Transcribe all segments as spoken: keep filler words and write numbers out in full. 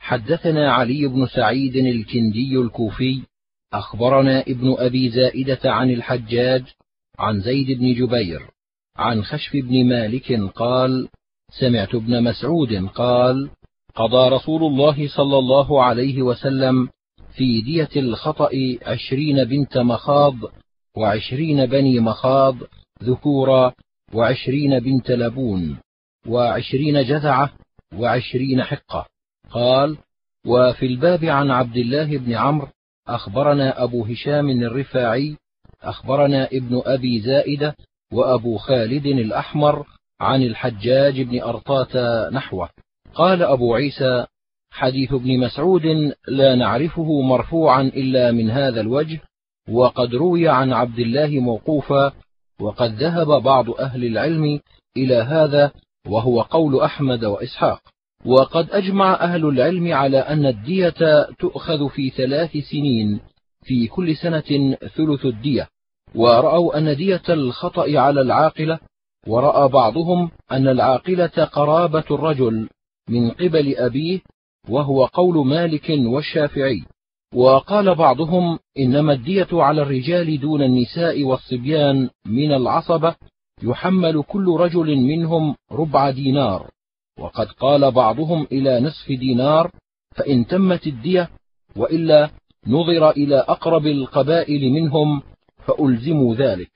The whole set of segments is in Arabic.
حدثنا علي بن سعيد الكندي الكوفي أخبرنا ابن أبي زائدة عن الحجاج عن زيد بن جبير عن خشف بن مالك قال: سمعت ابن مسعود قال: قضى رسول الله صلى الله عليه وسلم في دية الخطأ عشرين بنت مخاض وعشرين بني مخاض ذكورا وعشرين بنت لبون وعشرين جذعة وعشرين حقة. قال: وفي الباب عن عبد الله بن عمرو أخبرنا أبو هشام الرفاعي أخبرنا ابن أبي زائدة وأبو خالد الأحمر عن الحجاج بن أرطاة نحوه. قال أبو عيسى: حديث ابن مسعود لا نعرفه مرفوعا إلا من هذا الوجه، وقد روي عن عبد الله موقوفا، وقد ذهب بعض أهل العلم إلى هذا وهو قول أحمد وإسحاق. وقد أجمع أهل العلم على أن الدية تؤخذ في ثلاث سنين، في كل سنة ثلث الدية، ورأوا أن دية الخطأ على العاقلة، ورأى بعضهم أن العاقلة قرابة الرجل من قبل أبيه، وهو قول مالك والشافعي. وقال بعضهم إنما الدية على الرجال دون النساء والصبيان من العصبة، يحمل كل رجل منهم ربع دينار. وقد قال بعضهم إلى نصف دينار فإن تمت الدية، وإلا نظر إلى أقرب القبائل منهم فألزموا ذلك.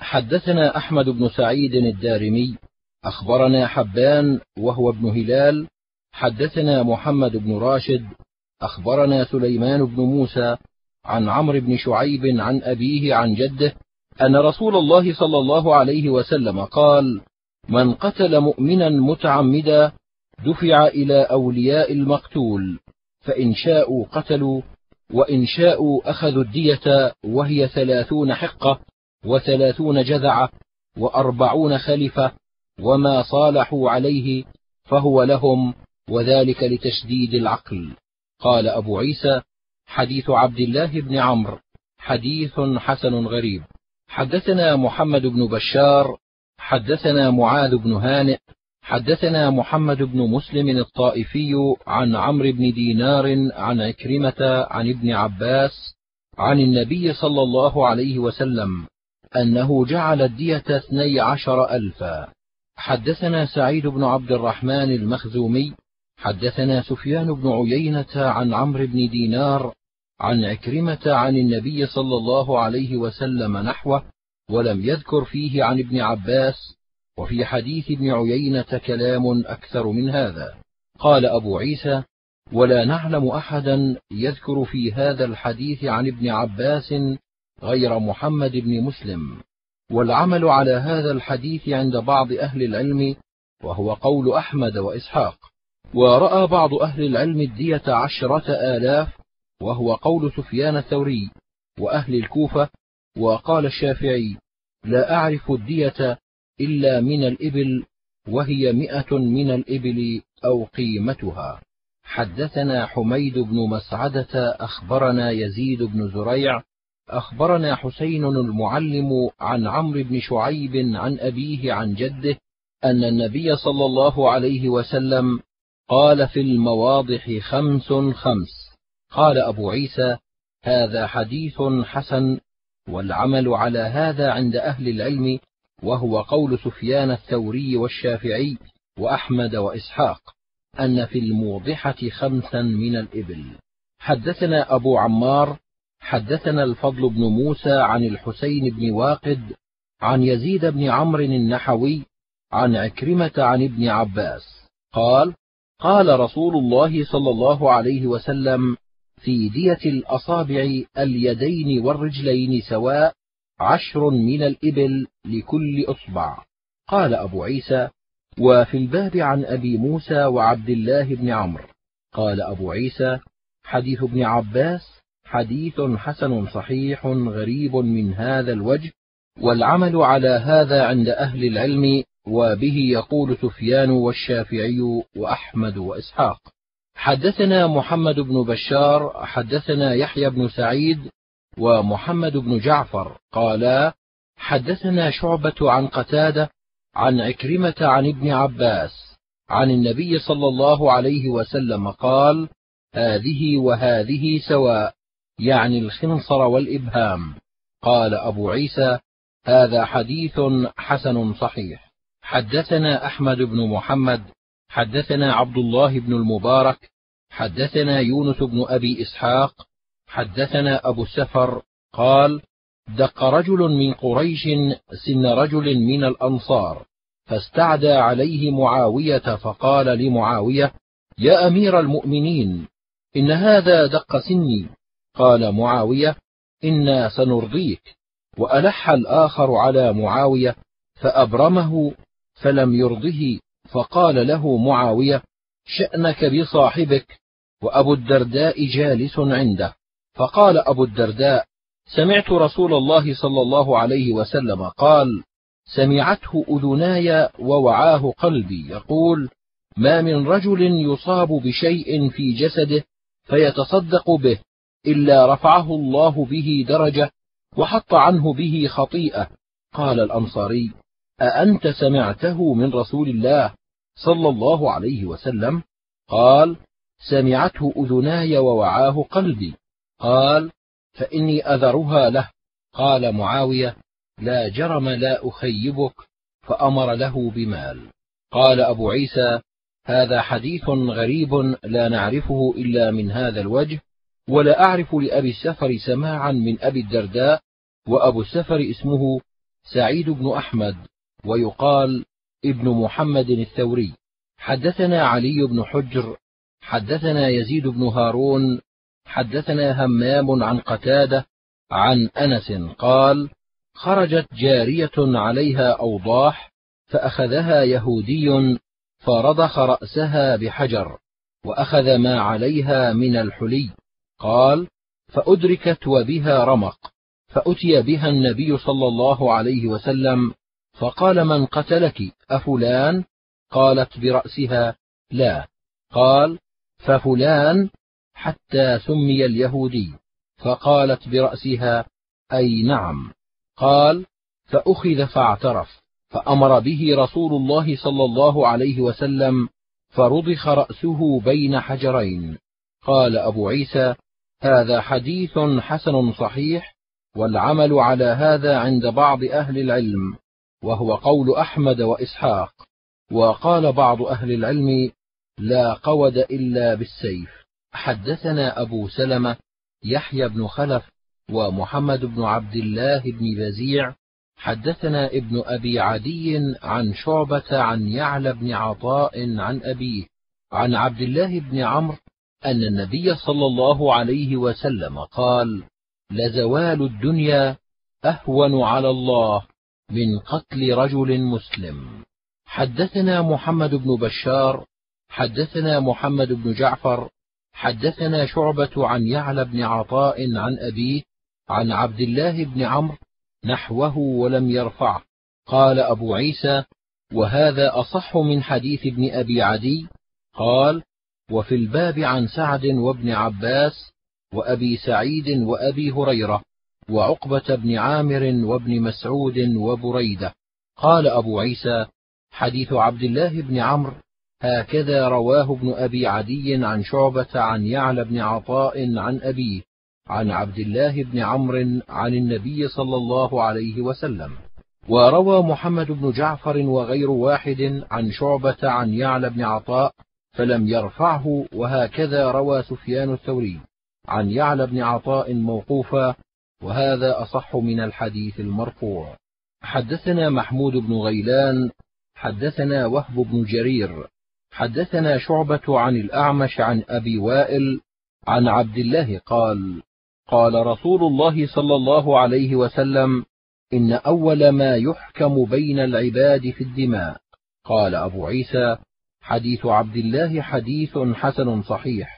حدثنا أحمد بن سعيد الدارمي أخبرنا حبان وهو ابن هلال حدثنا محمد بن راشد أخبرنا سليمان بن موسى عن عمرو بن شعيب عن أبيه عن جده أن رسول الله صلى الله عليه وسلم قال: من قتل مؤمنا متعمدا دفع إلى أولياء المقتول، فإن شاءوا قتلوا وإن شاءوا أخذوا الدية، وهي ثلاثون حقة وثلاثون جذعة وأربعون خلفة، وما صالحوا عليه فهو لهم، وذلك لتشديد العقل. قال أبو عيسى: حديث عبد الله بن عمرو حديث حسن غريب. حدثنا محمد بن بشار حدثنا معاذ بن هانئ حدثنا محمد بن مسلم الطائفي عن عمرو بن دينار عن عكرمة عن ابن عباس عن النبي صلى الله عليه وسلم أنه جعل الدية اثني عشر ألفا. حدثنا سعيد بن عبد الرحمن المخزومي حدثنا سفيان بن عيينة عن عمرو بن دينار عن عكرمة عن النبي صلى الله عليه وسلم نحوه، ولم يذكر فيه عن ابن عباس، وفي حديث ابن عيينة كلام أكثر من هذا. قال أبو عيسى: ولا نعلم أحدا يذكر في هذا الحديث عن ابن عباس غير محمد بن مسلم، والعمل على هذا الحديث عند بعض أهل العلم، وهو قول أحمد وإسحاق. ورأى بعض أهل العلم الدية عشرة آلاف، وهو قول سفيان الثوري وأهل الكوفة. وقال الشافعي: لا أعرف الدية إلا من الإبل، وهي مئة من الإبل أو قيمتها. حدثنا حميد بن مسعدة أخبرنا يزيد بن زريع أخبرنا حسين المعلم عن عمرو بن شعيب عن أبيه عن جده أن النبي صلى الله عليه وسلم قال في المواضح خمس خمس. قال أبو عيسى: هذا حديث حسن، والعمل على هذا عند أهل العلم، وهو قول سفيان الثوري والشافعي وأحمد وإسحاق، أن في الموضحة خمسا من الإبل. حدثنا أبو عمار حدثنا الفضل بن موسى عن الحسين بن واقد عن يزيد بن عمرو النحوي عن عكرمة عن ابن عباس قال: قال رسول الله صلى الله عليه وسلم: في دية الأصابع اليدين والرجلين سواء، عشر من الإبل لكل أصبع. قال أبو عيسى: وفي الباب عن أبي موسى وعبد الله بن عمرو. قال أبو عيسى: حديث ابن عباس حديث حسن صحيح غريب من هذا الوجه، والعمل على هذا عند أهل العلم، وبه يقول سفيان والشافعي وأحمد وإسحاق. حدثنا محمد بن بشار حدثنا يحيى بن سعيد ومحمد بن جعفر قالا: حدثنا شعبة عن قتادة عن عكرمة عن ابن عباس عن النبي صلى الله عليه وسلم قال: هذه وهذه سواء، يعني الخنصر والإبهام. قال أبو عيسى: هذا حديث حسن صحيح. حدثنا أحمد بن محمد حدثنا عبد الله بن المبارك حدثنا يونس بن أبي إسحاق حدثنا أبو السفر قال: دق رجل من قريش سن رجل من الأنصار، فاستعدى عليه معاوية، فقال لمعاوية: يا أمير المؤمنين، إن هذا دق سني. قال معاوية: إنا سنرضيك. وألح الآخر على معاوية فأبرمه فلم يرضه، فقال له معاوية: شأنك بصاحبك. وأبو الدرداء جالس عنده، فقال أبو الدرداء: سمعت رسول الله صلى الله عليه وسلم قال: سمعته أذناي ووعاه قلبي، يقول: ما من رجل يصاب بشيء في جسده فيتصدق به إلا رفعه الله به درجة وحط عنه به خطيئة. قال الأنصاري: أأنت سمعته من رسول الله صلى الله عليه وسلم؟ قال: سمعته أذناي ووعاه قلبي. قال: فإني أذرها له. قال معاوية: لا جرم لا أخيبك، فأمر له بمال. قال أبو عيسى: هذا حديث غريب لا نعرفه إلا من هذا الوجه، ولا أعرف لأبي السفر سماعا من أبي الدرداء، وأبو السفر اسمه سعيد بن أحمد، ويقال ابن محمد الثوري. حدثنا علي بن حجر حدثنا يزيد بن هارون حدثنا همام عن قتادة عن أنس قال: خرجت جارية عليها أوضاح، فأخذها يهودي فرضخ رأسها بحجر، وأخذ ما عليها من الحلي. قال: فأدركت وبها رمق، فأتي بها النبي صلى الله عليه وسلم، فقال: من قتلك أفلان؟ قالت برأسها: لا. قال: ففلان؟ حتى سمي اليهودي، فقالت برأسها: أي نعم. قال: فأخذ فاعترف، فأمر به رسول الله صلى الله عليه وسلم، فرضخ رأسه بين حجرين. قال أبو عيسى: هذا حديث حسن صحيح، والعمل على هذا عند بعض أهل العلم، وهو قول أحمد وإسحاق. وقال بعض أهل العلم: لا قود إلا بالسيف. حدثنا أبو سلمة يحيى بن خلف ومحمد بن عبد الله بن بزيع حدثنا ابن أبي عدي عن شعبة عن يعلى بن عطاء عن أبيه عن عبد الله بن عمرو أن النبي صلى الله عليه وسلم قال: لزوال الدنيا أهون على الله من قتل رجل مسلم. حدثنا محمد بن بشار حدثنا محمد بن جعفر حدثنا شعبة عن يعلى بن عطاء عن أبيه عن عبد الله بن عمرو نحوه ولم يرفعه. قال أبو عيسى: وهذا أصح من حديث ابن أبي عدي. قال: وفي الباب عن سعد وابن عباس وأبي سعيد وأبي هريرة وعقبة بن عامر وابن مسعود وبريدة. قال أبو عيسى: حديث عبد الله بن عمرو هكذا رواه ابن أبي عدي عن شعبة عن يعلى بن عطاء عن أبيه عن عبد الله بن عمرو عن النبي صلى الله عليه وسلم. وروى محمد بن جعفر وغير واحد عن شعبة عن يعلى بن عطاء فلم يرفعه، وهكذا روى سفيان الثوري عن يعلى بن عطاء موقوفا، وهذا أصح من الحديث المرفوع. حدثنا محمود بن غيلان حدثنا وهب بن جرير حدثنا شعبة عن الأعمش عن أبي وائل عن عبد الله قال: قال رسول الله صلى الله عليه وسلم: إن أول ما يحكم بين العباد في الدماء. قال أبو عيسى: حديث عبد الله حديث حسن صحيح،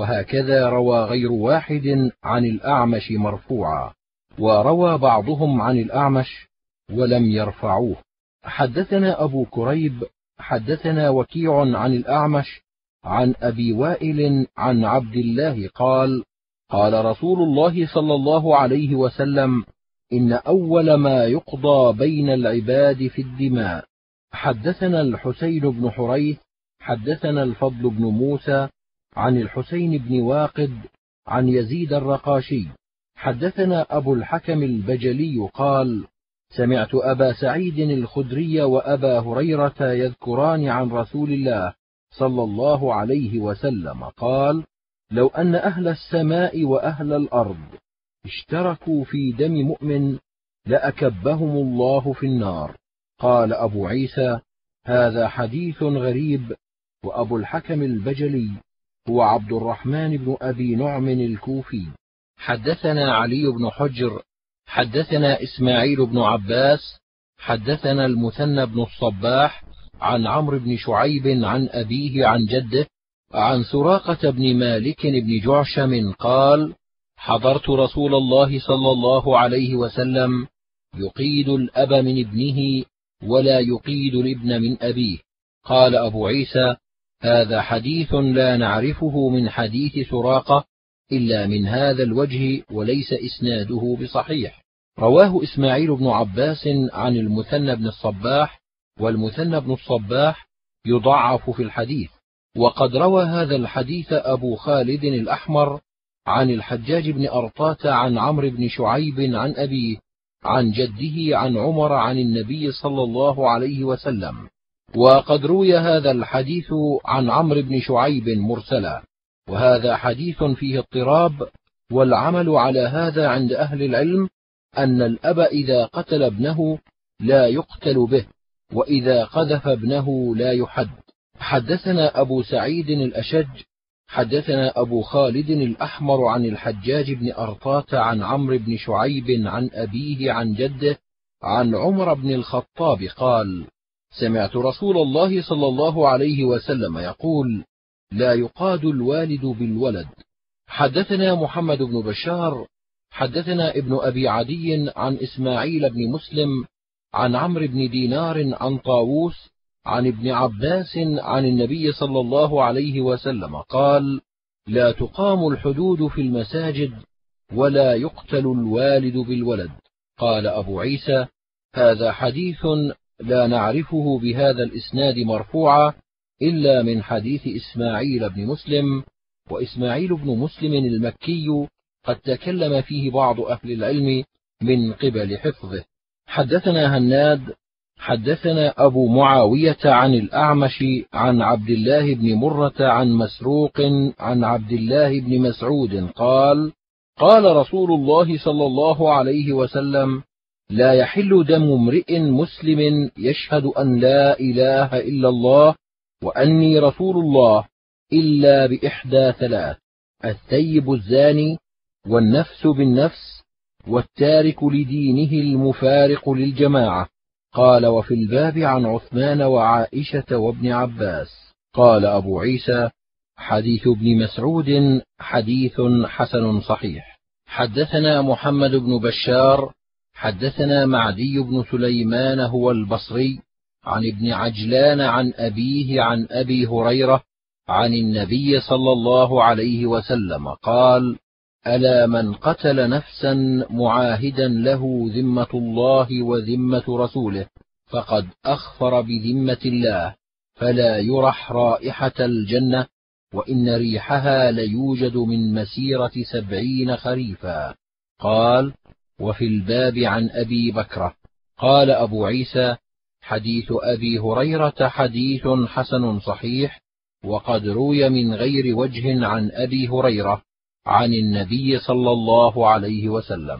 وهكذا روى غير واحد عن الأعمش مرفوعا، وروى بعضهم عن الأعمش ولم يرفعوه. حدثنا أبو كريب حدثنا وكيع عن الأعمش عن أبي وائل عن عبد الله قال: قال رسول الله صلى الله عليه وسلم: إن أول ما يقضى بين العباد في الدماء. حدثنا الحسين بن حريث حدثنا الفضل بن موسى عن الحسين بن واقد عن يزيد الرقاشي حدثنا أبو الحكم البجلي قال: سمعت أبا سعيد الخدري وأبا هريرة يذكران عن رسول الله صلى الله عليه وسلم قال: لو أن أهل السماء وأهل الأرض اشتركوا في دم مؤمن لأكبهم الله في النار. قال أبو عيسى: هذا حديث غريب. وأبو الحكم البجلي هو عبد الرحمن بن أبي نعم الكوفي. حدثنا علي بن حجر حدثنا إسماعيل بن عباس حدثنا المثنى بن الصباح عن عمرو بن شعيب عن أبيه عن جده عن سراقة بن مالك بن جعشم قال: حضرت رسول الله صلى الله عليه وسلم يقيد الأب من ابنه ولا يقيد الابن من أبيه. قال أبو عيسى: هذا حديث لا نعرفه من حديث سراقة إلا من هذا الوجه وليس إسناده بصحيح. رواه إسماعيل بن عباس عن المثنى بن الصباح، والمثنى بن الصباح يضعف في الحديث. وقد روى هذا الحديث أبو خالد الأحمر عن الحجاج بن أرطاة عن عمرو بن شعيب عن أبيه عن جده عن عمر عن النبي صلى الله عليه وسلم. وقد روي هذا الحديث عن عمرو بن شعيب مرسلا، وهذا حديث فيه اضطراب. والعمل على هذا عند أهل العلم أن الأب إذا قتل ابنه لا يقتل به، وإذا قذف ابنه لا يحد. حدثنا أبو سعيد الأشج حدثنا أبو خالد الأحمر عن الحجاج بن أرطاة عن عمرو بن شعيب عن أبيه عن جده عن عمر بن الخطاب قال: سمعت رسول الله صلى الله عليه وسلم يقول: لا يقاد الوالد بالولد. حدثنا محمد بن بشار حدثنا ابن أبي عدي عن إسماعيل بن مسلم عن عمرو بن دينار عن طاووس عن ابن عباس عن النبي صلى الله عليه وسلم قال: لا تقام الحدود في المساجد ولا يقتل الوالد بالولد. قال أبو عيسى: هذا حديث لا نعرفه بهذا الإسناد مرفوعا إلا من حديث إسماعيل بن مسلم. وإسماعيل بن مسلم المكي قد تكلم فيه بعض أهل العلم من قبل حفظه. حدثنا هناد حدثنا أبو معاوية عن الأعمش عن عبد الله بن مرة عن مسروق عن عبد الله بن مسعود قال: قال رسول الله صلى الله عليه وسلم: لا يحل دم امرئ مسلم يشهد أن لا إله إلا الله وأني رسول الله إلا بإحدى ثلاث: الثيب الزاني، والنفس بالنفس، والتارك لدينه المفارق للجماعة. قال: وفي الباب عن عثمان وعائشة وابن عباس. قال أبو عيسى: حديث ابن مسعود حديث حسن صحيح. حدثنا محمد بن بشار حدثنا معدي بن سليمان هو البصري عن ابن عجلان عن أبيه عن أبي هريرة عن النبي صلى الله عليه وسلم قال: ألا من قتل نفسا معاهدا له ذمة الله وذمة رسوله فقد أخفر بذمة الله، فلا يرح رائحة الجنة، وإن ريحها ليوجد من مسيرة سبعين خريفا. قال: وفي الباب عن أبي بكرة. قال أبو عيسى: حديث أبي هريرة حديث حسن صحيح، وقد روي من غير وجه عن أبي هريرة عن النبي صلى الله عليه وسلم.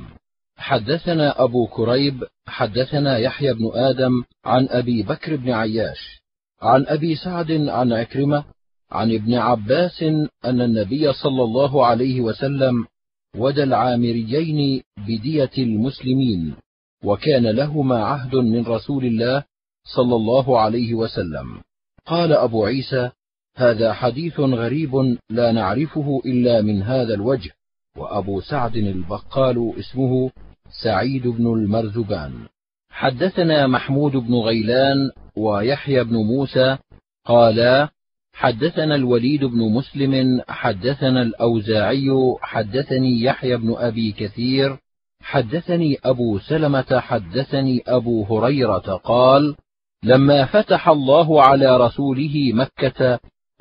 حدثنا أبو كريب حدثنا يحيى بن آدم عن أبي بكر بن عياش عن أبي سعد عن عكرمة عن ابن عباس أن النبي صلى الله عليه وسلم ودى العامريين بدية المسلمين، وكان لهما عهد من رسول الله صلى الله عليه وسلم. قال أبو عيسى: هذا حديث غريب لا نعرفه إلا من هذا الوجه. وأبو سعد البقال اسمه سعيد بن المرزبان. حدثنا محمود بن غيلان ويحيى بن موسى قالا: حدثنا الوليد بن مسلم حدثنا الأوزاعي حدثني يحيى بن أبي كثير حدثني أبو سلمة حدثني أبو هريرة قال: لما فتح الله على رسوله مكة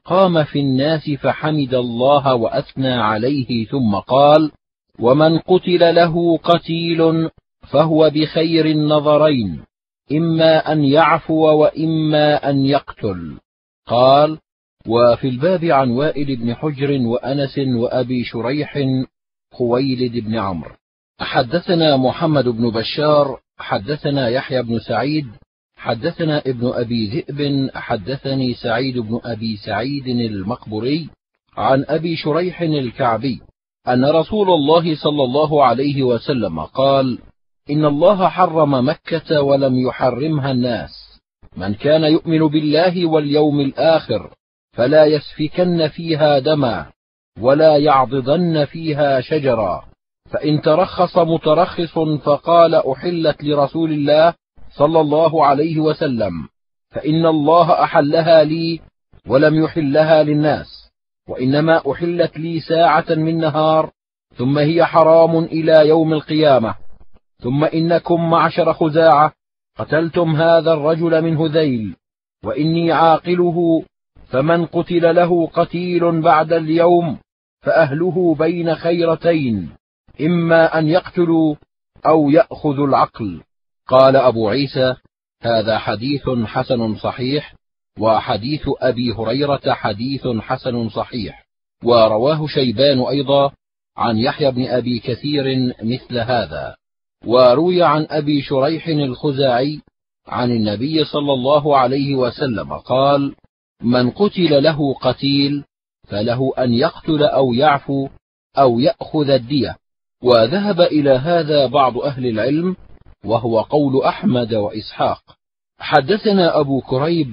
قام في الناس فحمد الله وأثنى عليه ثم قال: ومن قتل له قتيل فهو بخير النظرين، إما أن يعفو وإما أن يقتل. قال: وفي الباب عن وائل بن حجر وأنس وأبي شريح خويلد بن عمرو. حدثنا محمد بن بشار حدثنا يحيى بن سعيد حدثنا ابن أبي ذئب حدثني سعيد بن أبي سعيد المقبري عن أبي شريح الكعبي أن رسول الله صلى الله عليه وسلم قال: إن الله حرم مكة ولم يحرمها الناس، من كان يؤمن بالله واليوم الآخر فلا يسفكن فيها دما ولا يعضدن فيها شجرا. فإن ترخص مترخص فقال: أحلت لرسول الله صلى الله عليه وسلم، فإن الله أحلها لي ولم يحلها للناس، وإنما أحلت لي ساعة من نهار ثم هي حرام إلى يوم القيامة. ثم إنكم معشر خزاعة قتلتم هذا الرجل من هذيل، وإني عاقله، فمن قتل له قتيل بعد اليوم فأهله بين خيرتين، إما أن يقتلوا أو يأخذوا العقل. قال أبو عيسى: هذا حديث حسن صحيح، وحديث أبي هريرة حديث حسن صحيح. ورواه شيبان أيضا عن يحيى بن أبي كثير مثل هذا. وروي عن أبي شريح الخزاعي عن النبي صلى الله عليه وسلم قال: من قتل له قتيل فله أن يقتل أو يعفو أو يأخذ الدية. وذهب إلى هذا بعض أهل العلم، وهو قول أحمد وإسحاق. حدثنا أبو كريب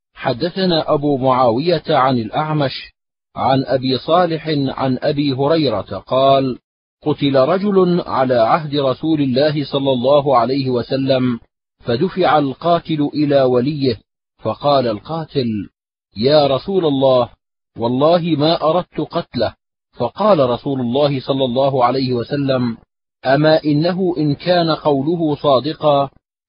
حدثنا أبو معاوية عن الأعمش عن أبي صالح عن أبي هريرة قال: قتل رجل على عهد رسول الله صلى الله عليه وسلم، فدفع القاتل إلى وليه، فقال القاتل: يا رسول الله، والله ما أردت قتله. فقال رسول الله صلى الله عليه وسلم: أما إنه إن كان قوله صادقا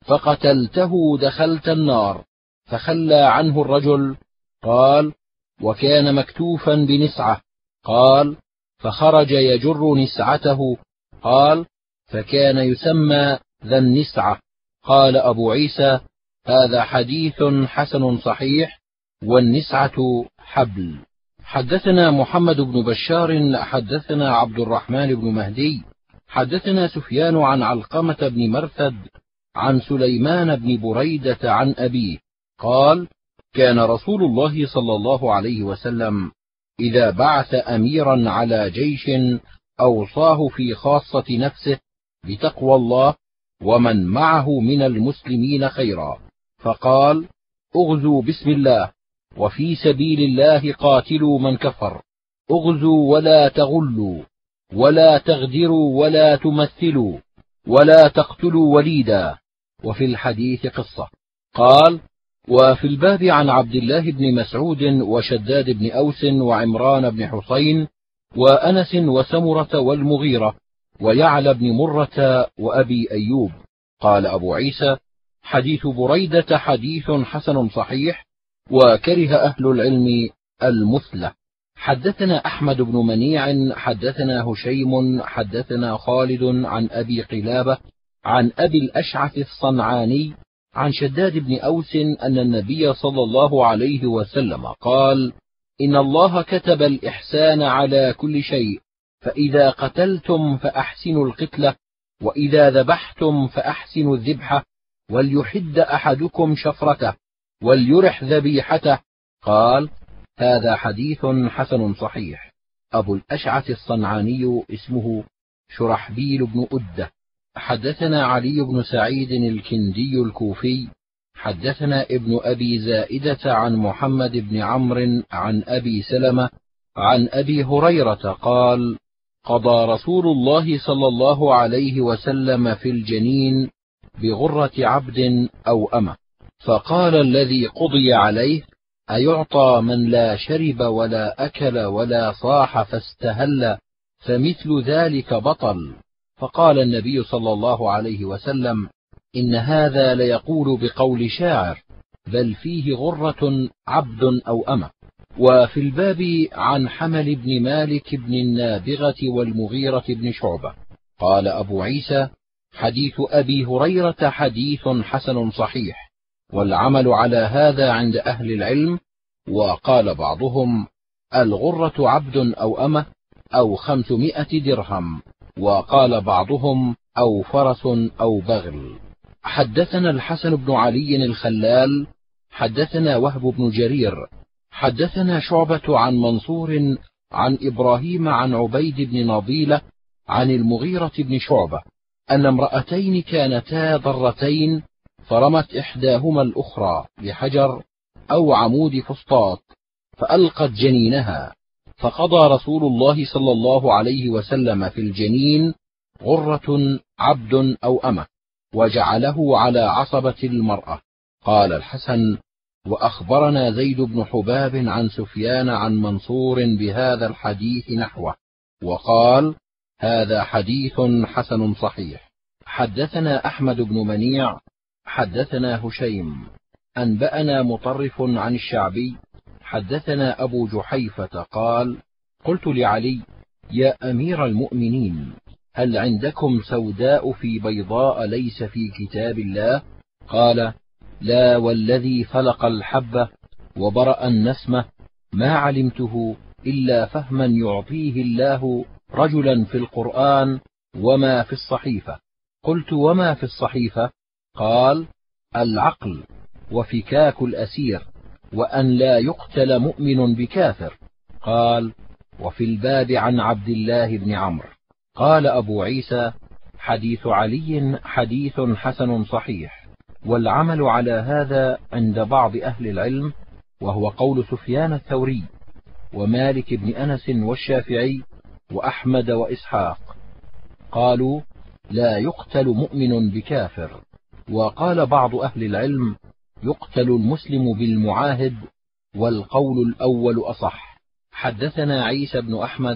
فقتلته دخلت النار. فخلى عنه الرجل. قال: وكان مكتوفا بنسعة. قال: فخرج يجر نسعته. قال: فكان يسمى ذا النسعة. قال أبو عيسى: هذا حديث حسن صحيح، والنسعة حبل. حدثنا محمد بن بشار حدثنا عبد الرحمن بن مهدي حدثنا سفيان عن علقمة بن مرثد عن سليمان بن بريدة عن أبيه قال: كان رسول الله صلى الله عليه وسلم إذا بعث أميرا على جيش أوصاه في خاصة نفسه بتقوى الله ومن معه من المسلمين خيرا، فقال: اغزوا بسم الله، وفي سبيل الله قاتلوا من كفر، اغزوا ولا تغلوا ولا تغدروا ولا تمثلوا ولا تقتلوا وليدا. وفي الحديث قصة. قال: وفي الباب عن عبد الله بن مسعود وشداد بن أوس وعمران بن حسين وأنس وسمرة والمغيرة ويعلى بن مرة وأبي أيوب. قال أبو عيسى: حديث بريدة حديث حسن صحيح، وكره أهل العلم المثلة. حدثنا أحمد بن منيع حدثنا هشيم حدثنا خالد عن أبي قلابة عن أبي الأشعث الصنعاني عن شداد بن أوس أن النبي صلى الله عليه وسلم قال: إن الله كتب الإحسان على كل شيء، فإذا قتلتم فأحسنوا القتلة، وإذا ذبحتم فأحسنوا الذبحة، وليحد أحدكم شفرته وليرح ذبيحته. قال: هذا حديث حسن صحيح. أبو الأشعث الصنعاني اسمه شرحبيل بن أدة. حدثنا علي بن سعيد الكندي الكوفي حدثنا ابن أبي زائدة عن محمد بن عمرو عن أبي سلمة عن أبي هريرة قال: قضى رسول الله صلى الله عليه وسلم في الجنين بغرة عبد أو أمة، فقال الذي قضي عليه: أيعطى من لا شرب ولا أكل ولا صاح فاستهل، فمثل ذلك بطل. فقال النبي صلى الله عليه وسلم: إن هذا ليقول بقول شاعر، بل فيه غرة عبد أو أمة. وفي الباب عن حمل بن مالك بن النابغة والمغيرة بن شعبة. قال أبو عيسى: حديث أبي هريرة حديث حسن صحيح، والعمل على هذا عند أهل العلم. وقال بعضهم: الغرة عبد أو أمة أو خمسمائة درهم، وقال بعضهم: أو فرس أو بغل. حدثنا الحسن بن علي الخلال حدثنا وهب بن جرير حدثنا شعبة عن منصور عن إبراهيم عن عبيد بن نضيلة عن المغيرة بن شعبة أن امرأتين كانتا ضرتين، فرمت إحداهما الأخرى بحجر أو عمود فسطاط فألقت جنينها، فقضى رسول الله صلى الله عليه وسلم في الجنين: غرة عبد أو أمة، وجعله على عصبة المرأة. قال الحسن: وأخبرنا زيد بن حباب عن سفيان عن منصور بهذا الحديث نحوه، وقال: هذا حديث حسن صحيح. حدثنا أحمد بن منيع حدثنا هشيم أنبأنا مطرف عن الشعبي حدثنا أبو جحيفة قال: قلت لعلي: يا أمير المؤمنين، هل عندكم سوداء في بيضاء ليس في كتاب الله؟ قال: لا، والذي فلق الحبة وبرأ النسمة ما علمته إلا فهما يعطيه الله رجلا في القرآن وما في الصحيفة. قلت: وما في الصحيفة؟ قال: العقل وفكاك الأسير، وأن لا يقتل مؤمن بكافر. قال: وفي الباب عن عبد الله بن عمرو. قال أبو عيسى: حديث علي حديث حسن صحيح، والعمل على هذا عند بعض أهل العلم، وهو قول سفيان الثوري ومالك بن أنس والشافعي وأحمد وإسحاق. قالوا: لا يقتل مؤمن بكافر. وقال بعض أهل العلم: يقتل المسلم بالمعاهد، والقول الأول أصح. حدثنا عيسى بن أحمد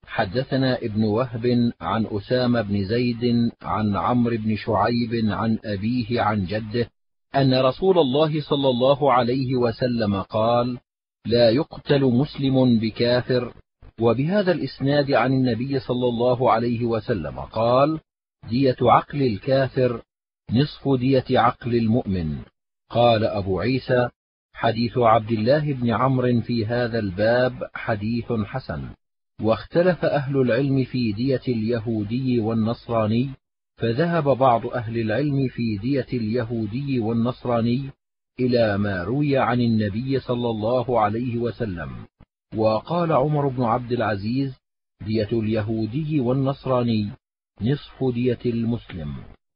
حدثنا ابن وهب عن أسامة بن زيد عن عمرو بن شعيب عن أبيه عن جده أن رسول الله صلى الله عليه وسلم قال: لا يقتل مسلم بكافر. وبهذا الإسناد عن النبي صلى الله عليه وسلم قال: دية عقل الكافر نصف دية عقل المؤمن. قال أبو عيسى: حديث عبد الله بن عمرو في هذا الباب حديث حسن. واختلف أهل العلم في دية اليهودي والنصراني، فذهب بعض أهل العلم في دية اليهودي والنصراني إلى ما روي عن النبي صلى الله عليه وسلم. وقال عمر بن عبد العزيز: دية اليهودي والنصراني نصف دية المسلم.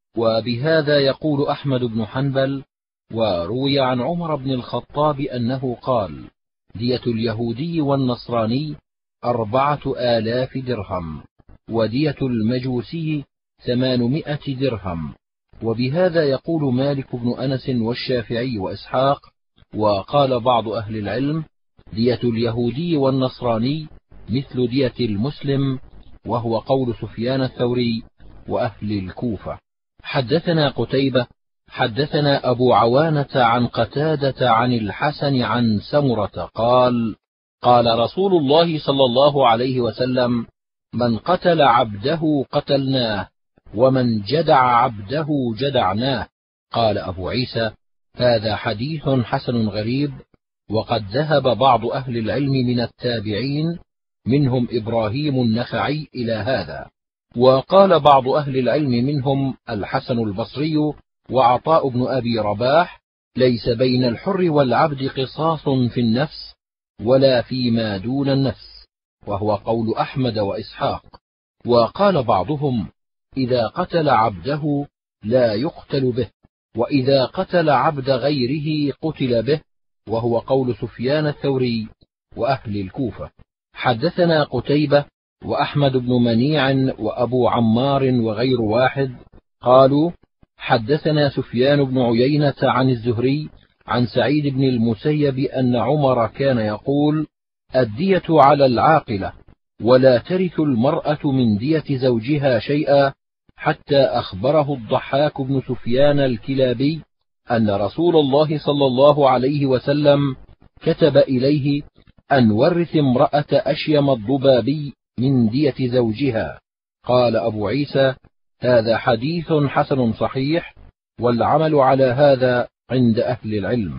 وبهذا يقول أحمد بن حنبل: وروي عن عمر بن الخطاب أنه قال: دية اليهودي والنصراني أربعة آلاف درهم، ودية المجوسي ثمانمائة درهم. وبهذا يقول مالك بن أنس والشافعي وإسحاق. وقال بعض أهل العلم: دية اليهودي والنصراني مثل دية المسلم، وهو قول سفيان الثوري وأهل الكوفة. حدثنا قتيبة حدثنا أبو عوانة عن قتادة عن الحسن عن سمرة قال: قال رسول الله صلى الله عليه وسلم: من قتل عبده قتلناه، ومن جدع عبده جدعناه. قال أبو عيسى: هذا حديث حسن غريب. وقد ذهب بعض أهل العلم من التابعين منهم إبراهيم النخعي إلى هذا. وقال بعض أهل العلم منهم الحسن البصري وعطاء بن أبي رباح: ليس بين الحر والعبد قصاص في النفس ولا فيما دون النفس، وهو قول أحمد وإسحاق. وقال بعضهم: إذا قتل عبده لا يقتل به، وإذا قتل عبد غيره قتل به، وهو قول سفيان الثوري وأهل الكوفة. حدثنا قتيبة وأحمد بن منيع وأبو عمار وغير واحد قالوا: حدثنا سفيان بن عيينة عن الزهري عن سعيد بن المسيب أن عمر كان يقول: الدية على العاقلة، ولا ترث المرأة من دية زوجها شيئا، حتى أخبره الضحاك بن سفيان الكلابي أن رسول الله صلى الله عليه وسلم كتب إليه أن ورث امرأة أشيم الضبابي من دية زوجها. قال أبو عيسى: هذا حديث حسن صحيح، والعمل على هذا عند أهل العلم.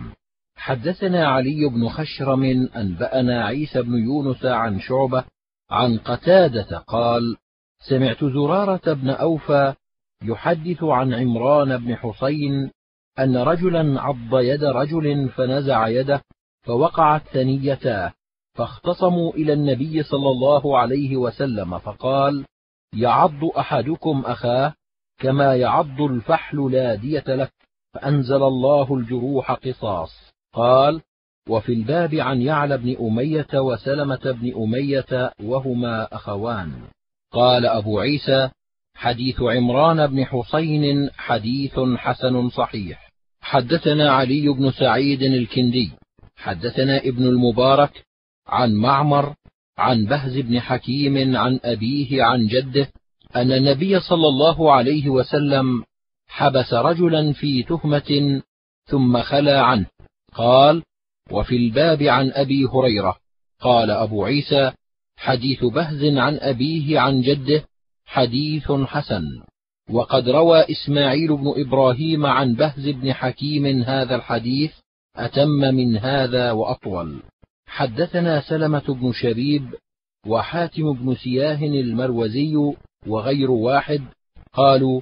حدثنا علي بن خشرم أنبأنا عيسى بن يونس عن شعبة عن قتادة قال: سمعت زرارة بن أوفى يحدث عن عمران بن حسين أن رجلا عض يد رجل فنزع يده فوقعت ثنيتاه، فاختصموا إلى النبي صلى الله عليه وسلم فقال: يعض أحدكم أخاه كما يعض الفحل لا دية لك، فأنزل الله الجروح قصاص. قال: وفي الباب عن يعلى بن أمية وسلمة بن أمية وهما أخوان. قال أبو عيسى: حديث عمران بن حسين حديث حسن صحيح. حدثنا علي بن سعيد الكندي حدثنا ابن المبارك عن معمر عن بهز بن حكيم عن أبيه عن جده أن النبي صلى الله عليه وسلم حبس رجلا في تهمة ثم خلى عنه. قال: وفي الباب عن أبي هريرة. قال أبو عيسى: حديث بهز عن أبيه عن جده حديث حسن. وقد روى إسماعيل بن إبراهيم عن بهز بن حكيم هذا الحديث أتم من هذا وأطول. حدثنا سلمة بن شبيب وحاتم بن سياه المروزي وغير واحد قالوا: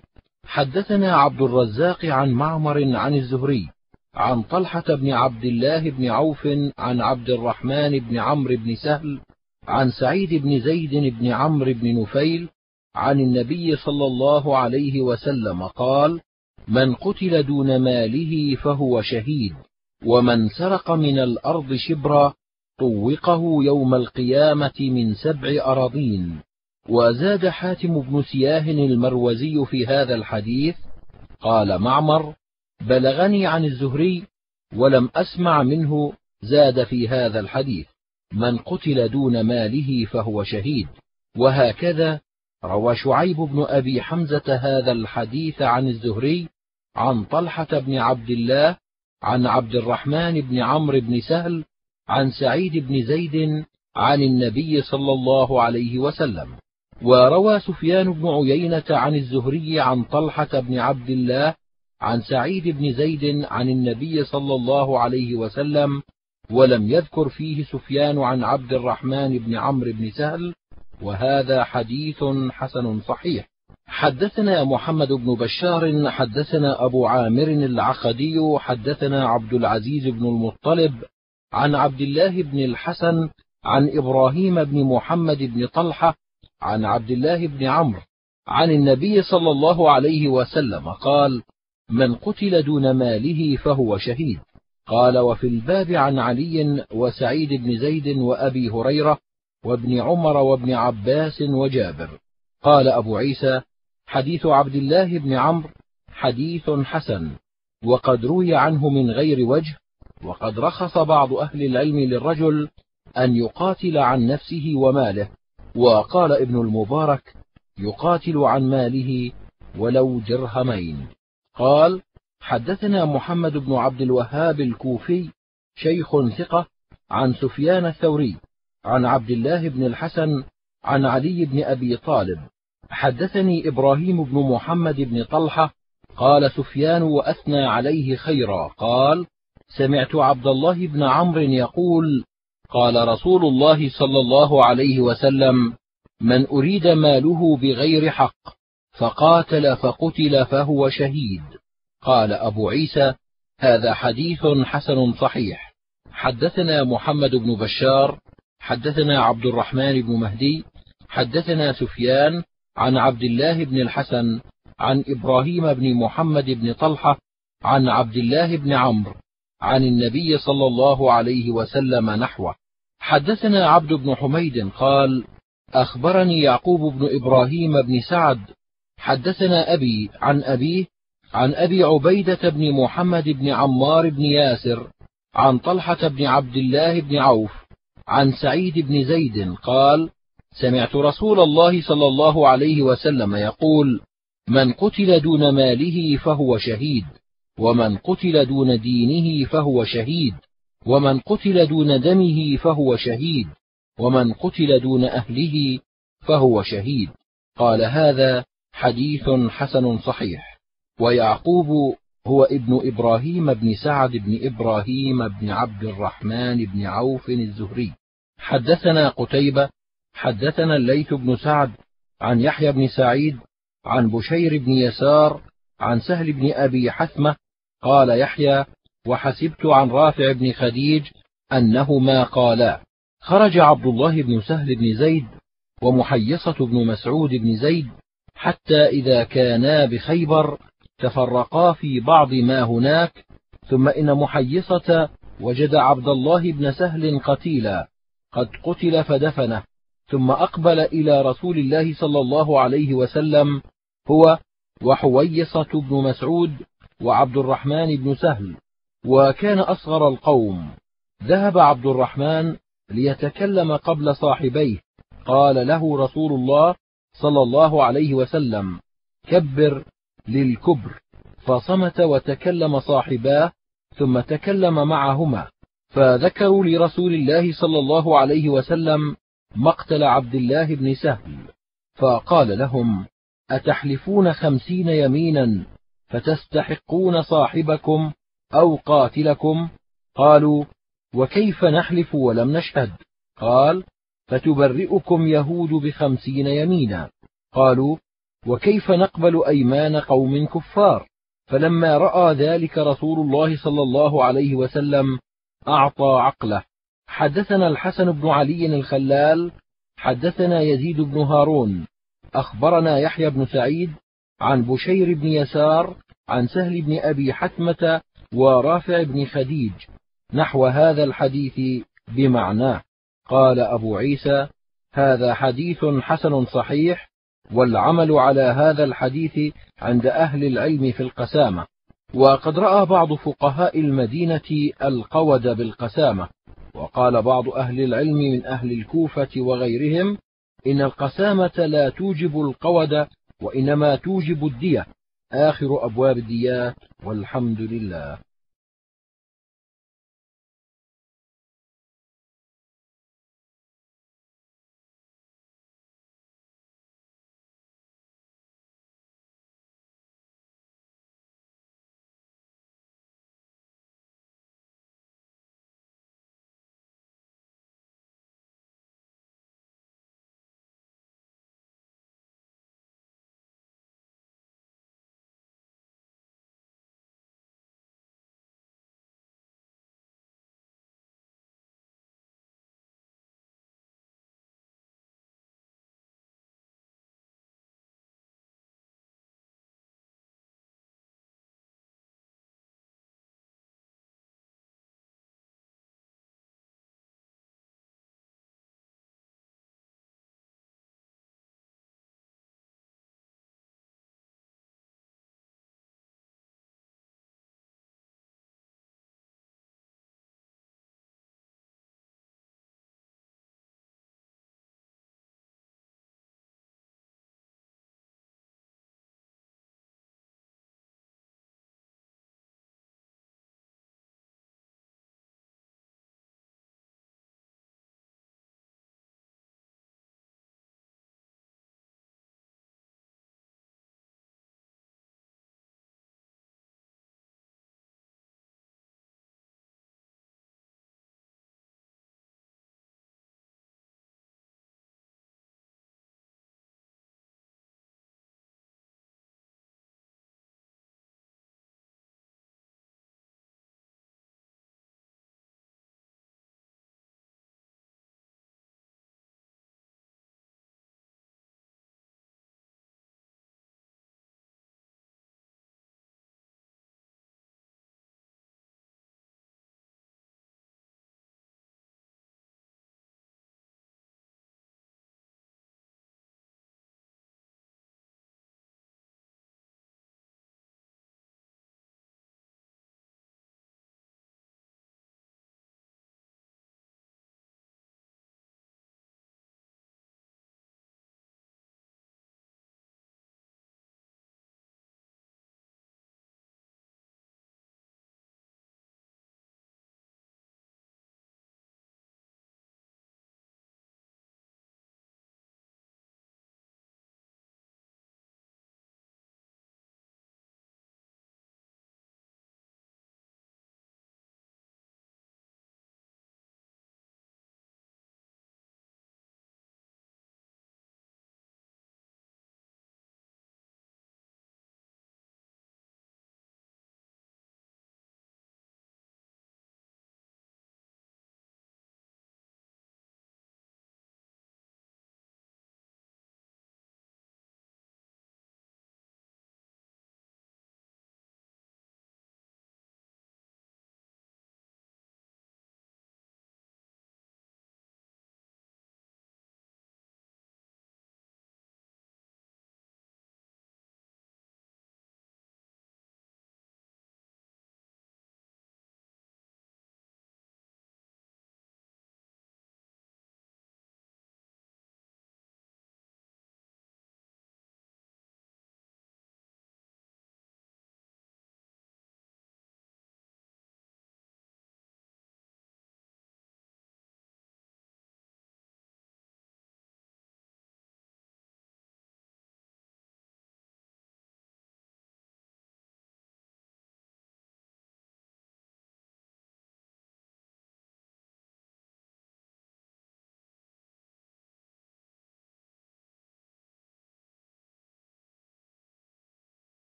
حدثنا عبد الرزاق عن معمر عن الزهري عن طلحة بن عبد الله بن عوف عن عبد الرحمن بن عمرو بن سهل عن سعيد بن زيد بن عمرو بن نفيل عن النبي صلى الله عليه وسلم قال: من قتل دون ماله فهو شهيد، ومن سرق من الأرض شبرا طوقه يوم القيامة من سبع أراضين. وزاد حاتم بن سياه المروزي في هذا الحديث. قال معمر: بلغني عن الزهري ولم أسمع منه زاد في هذا الحديث: من قتل دون ماله فهو شهيد. وهكذا روى شعيب بن أبي حمزة هذا الحديث عن الزهري عن طلحة بن عبد الله عن عبد الرحمن بن عمرو بن سهل عن سعيد بن زيد عن النبي صلى الله عليه وسلم. وروى سفيان بن عيينة عن الزهري عن طلحة بن عبد الله عن سعيد بن زيد عن النبي صلى الله عليه وسلم، ولم يذكر فيه سفيان عن عبد الرحمن بن عمرو بن سهل، وهذا حديث حسن صحيح. حدثنا محمد بن بشار حدثنا أبو عامر العقدي حدثنا عبد العزيز بن المطلب عن عبد الله بن الحسن عن إبراهيم بن محمد بن طلحة عن عبد الله بن عمرو عن النبي صلى الله عليه وسلم قال: من قتل دون ماله فهو شهيد. قال: وفي الباب عن علي وسعيد بن زيد وأبي هريرة وابن عمر وابن عباس وجابر. قال أبو عيسى: حديث عبد الله بن عمرو حديث حسن، وقد روي عنه من غير وجه. وقد رخص بعض أهل العلم للرجل أن يقاتل عن نفسه وماله، وقال ابن المبارك: يقاتل عن ماله ولو درهمين. قال: حدثنا محمد بن عبد الوهاب الكوفي شيخ ثقة عن سفيان الثوري عن عبد الله بن الحسن عن علي بن أبي طالب. حدثني إبراهيم بن محمد بن طلحة قال سفيان وأثنى عليه خيرا قال: سمعت عبد الله بن عمرو يقول: قال رسول الله صلى الله عليه وسلم: من أريد ماله بغير حق فقاتل فقتل فهو شهيد. قال أبو عيسى: هذا حديث حسن صحيح. حدثنا محمد بن بشار حدثنا عبد الرحمن بن مهدي حدثنا سفيان عن عبد الله بن الحسن عن إبراهيم بن محمد بن طلحة عن عبد الله بن عمرو عن النبي صلى الله عليه وسلم نحوه. حدثنا عبد بن حميد قال: أخبرني يعقوب بن إبراهيم بن سعد حدثنا أبي عن أبيه عن أبي عبيدة بن محمد بن عمار بن ياسر عن طلحة بن عبد الله بن عوف عن سعيد بن زيد قال: سمعت رسول الله صلى الله عليه وسلم يقول: من قتل دون ماله فهو شهيد، ومن قتل دون دينه فهو شهيد، ومن قتل دون دمه فهو شهيد، ومن قتل دون أهله فهو شهيد. قال هذا حديث حسن صحيح. ويعقوب هو ابن إبراهيم بن سعد بن إبراهيم بن عبد الرحمن بن عوف الزهري. حدثنا قتيبة حدثنا الليث بن سعد عن يحيى بن سعيد عن بشير بن يسار عن سهل بن أبي حثمة قال يحيى: وحسبت عن رافع بن خديج أنهما قالا: خرج عبد الله بن سهل بن زيد ومحيصة بن مسعود بن زيد حتى إذا كانا بخيبر تفرقا في بعض ما هناك، ثم إن محيصة وجد عبد الله بن سهل قتيلا قد قتل فدفنه، ثم أقبل إلى رسول الله صلى الله عليه وسلم هو وحويصة بن مسعود وعبد الرحمن بن سهل، وكان أصغر القوم. ذهب عبد الرحمن ليتكلم قبل صاحبيه، قال له رسول الله صلى الله عليه وسلم: كبر للكبر، فصمت وتكلم صاحباه، ثم تكلم معهما، فذكروا لرسول الله صلى الله عليه وسلم مقتل عبد الله بن سهل، فقال لهم: أتحلفون خمسين يمينا فتستحقون صاحبكم أو قاتلكم؟ قالوا: وكيف نحلف ولم نشهد؟ قال: فتبرئكم يهود بخمسين يمينا. قالوا: وكيف نقبل أيمان قوم كفار؟ فلما رأى ذلك رسول الله صلى الله عليه وسلم أعطى عقله. حدثنا الحسن بن علي الخلال حدثنا يزيد بن هارون أخبرنا يحيى بن سعيد عن بشير بن يسار عن سهل بن أبي حثمة ورافع بن خديج نحو هذا الحديث بمعناه. قال أبو عيسى: هذا حديث حسن صحيح، والعمل على هذا الحديث عند أهل العلم في القسامة. وقد رأى بعض فقهاء المدينة القود بالقسامة، وقال بعض أهل العلم من أهل الكوفة وغيرهم إن القسامة لا توجب القود، وإنما توجب الدية. آخر أبواب الديات، والحمد لله.